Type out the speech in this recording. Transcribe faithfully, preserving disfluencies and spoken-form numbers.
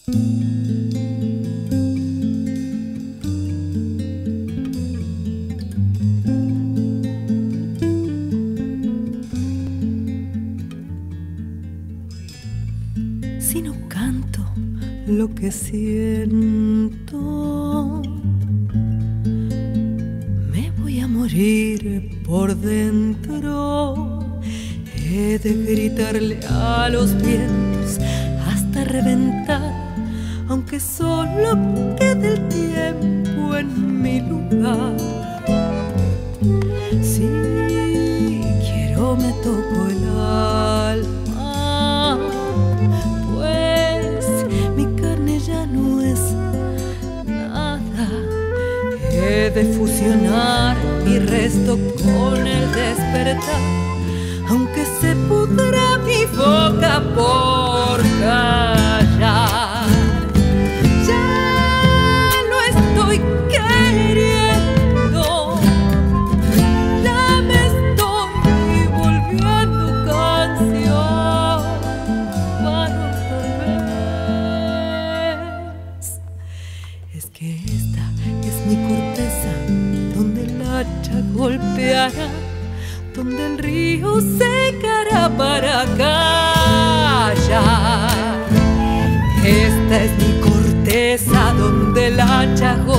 Si no canto lo que siento, me voy a morir por dentro. He de gritarle a los vientos hasta reventar, aunque solo quede el tiempo en mi lugar. Si quiero me toco el alma, pues mi carne ya no es nada. He de fusionar mi resto con el despertar, aunque se pudra mi boca por callar. Ya no estoy queriendo, ya me estoy volviendo canción para otra vez. Es que esta es mi corteza donde el hacha golpeará, donde el río secará para callar. Esta es mi corteza donde el hacha golpeará,